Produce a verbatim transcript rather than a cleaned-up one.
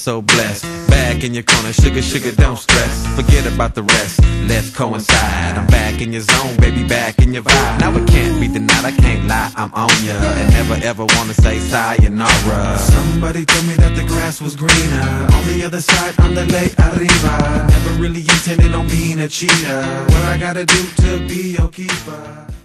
so blessed. Back in your corner, sugar, sugar, don't stress. Forget about the rest, let's coincide. I'm back in your zone, baby, back in your vibe. Now it can't be denied, I can't lie, I'm on ya. And never ever wanna say sayonara. Somebody told me that the grass was greener on the other side, on the late arriba. Never really intended on being a cheater. What I gotta do to be your keeper?